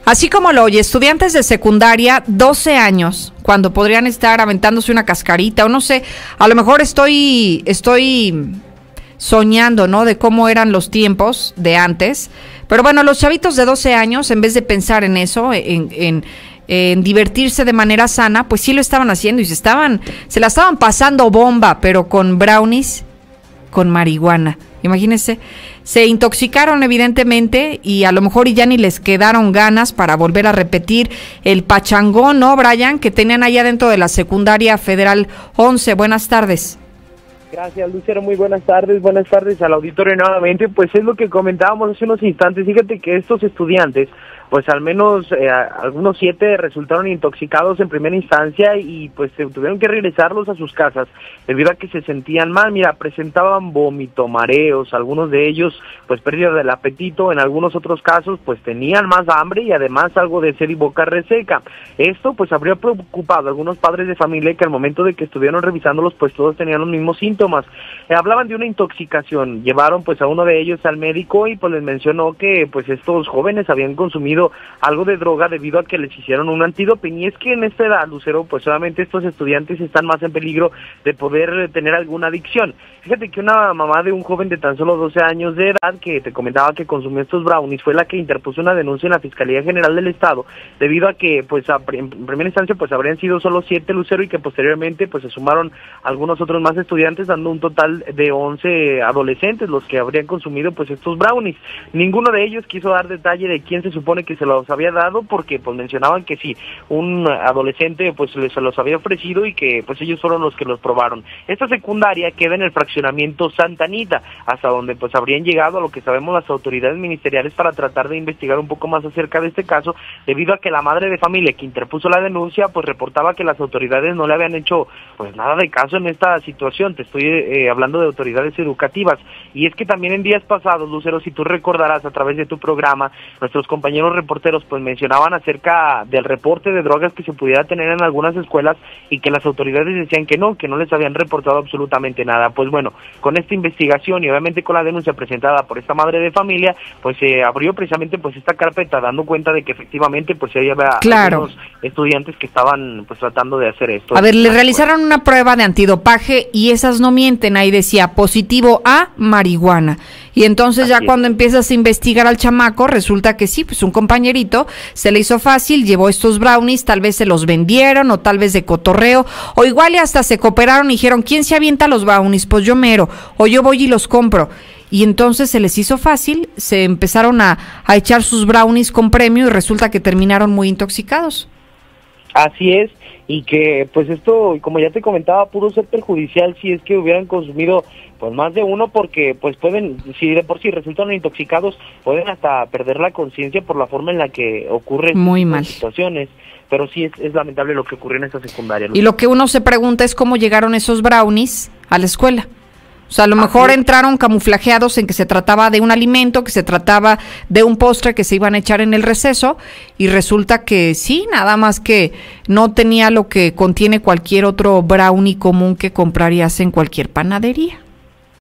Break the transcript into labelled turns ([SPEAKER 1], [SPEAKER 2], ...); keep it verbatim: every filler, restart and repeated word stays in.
[SPEAKER 1] Así como lo oye, estudiantes de secundaria, doce años, cuando podrían estar aventándose una cascarita, o no sé, a lo mejor estoy, estoy soñando, ¿no?, de cómo eran los tiempos de antes. Pero bueno, los chavitos de doce años, en vez de pensar en eso, en, en, en divertirse de manera sana, pues sí lo estaban haciendo y se estaban, se la estaban pasando bomba, pero con brownies, con marihuana. Imagínense, se intoxicaron evidentemente y a lo mejor ya ni les quedaron ganas para volver a repetir el pachangón, ¿no, Brian?, que tenían allá dentro de la secundaria Federal once. Buenas tardes.
[SPEAKER 2] Gracias, Lucero, muy buenas tardes, buenas tardes al auditorio nuevamente. Pues es lo que comentábamos hace unos instantes. Fíjate que estos estudiantes, pues al menos eh, algunos siete resultaron intoxicados en primera instancia y pues se tuvieron que regresarlos a sus casas debido a que se sentían mal. Mira, presentaban vómito, mareos, algunos de ellos pues pérdida del apetito, en algunos otros casos pues tenían más hambre y además algo de sed y boca reseca. Esto pues habría preocupado a algunos padres de familia que al momento de que estuvieron revisándolos pues todos tenían los mismos síntomas. Eh, hablaban de una intoxicación, llevaron pues a uno de ellos al médico y pues les mencionó que pues estos jóvenes habían consumido algo de droga debido a que les hicieron un antidoping. Y es que en esta edad, Lucero, pues solamente estos estudiantes están más en peligro de poder tener alguna adicción. Fíjate que una mamá de un joven de tan solo doce años de edad que te comentaba que consumió estos brownies fue la que interpuso una denuncia en la Fiscalía General del Estado debido a que pues a, en primera instancia pues habrían sido solo siete, Lucero, y que posteriormente pues se sumaron algunos otros más estudiantes, dando un total de once adolescentes los que habrían consumido pues estos brownies. Ninguno de ellos quiso dar detalle de quién se supone que se los había dado, porque pues mencionaban que sí, un adolescente pues les, se los había ofrecido y que pues ellos fueron los que los probaron. Esta secundaria queda en el fraccionamiento Santa Anita, hasta donde pues habrían llegado a lo que sabemos las autoridades ministeriales para tratar de investigar un poco más acerca de este caso, debido a que la madre de familia que interpuso la denuncia pues reportaba que las autoridades no le habían hecho pues nada de caso en esta situación. Te estoy eh, hablando de autoridades educativas. Y es que también en días pasados, Lucero, si tú recordarás a través de tu programa, nuestros compañeros reporteros pues mencionaban acerca del reporte de drogas que se pudiera tener en algunas escuelas y que las autoridades decían que no, que no les habían reportado absolutamente nada. Pues bueno, con esta investigación y obviamente con la denuncia presentada por esta madre de familia, pues se eh, abrió precisamente pues esta carpeta, dando cuenta de que efectivamente pues había
[SPEAKER 1] claro.
[SPEAKER 2] algunos estudiantes que estaban pues tratando de hacer esto.
[SPEAKER 1] A ver, le realizaron una prueba de antidopaje y esas no mienten, ahí decía positivo a marihuana. Y entonces Así ya es. Cuando empiezas a investigar al chamaco, resulta que sí, pues un compañerito se le hizo fácil, llevó estos brownies, tal vez se los vendieron o tal vez de cotorreo, o igual y hasta se cooperaron y dijeron, ¿quién se avienta los brownies? Pues yo mero, o yo voy y los compro. Y entonces se les hizo fácil, se empezaron a, a echar sus brownies con premio y resulta que terminaron muy intoxicados.
[SPEAKER 2] Así es, y que pues esto, como ya te comentaba, pudo ser perjudicial si es que hubieran consumido pues más de uno, porque pues pueden, si de por sí resultan intoxicados, pueden hasta perder la conciencia por la forma en la que ocurren
[SPEAKER 1] muy mal
[SPEAKER 2] situaciones. Pero sí es, es lamentable lo que ocurrió en esta secundaria.
[SPEAKER 1] Y lo que uno se pregunta es cómo llegaron esos brownies a la escuela. O sea, a lo mejor entraron camuflajeados en que se trataba de un alimento, que se trataba de un postre que se iban a echar en el receso, y resulta que sí, nada más que no tenía lo que contiene cualquier otro brownie común que comprarías en cualquier panadería.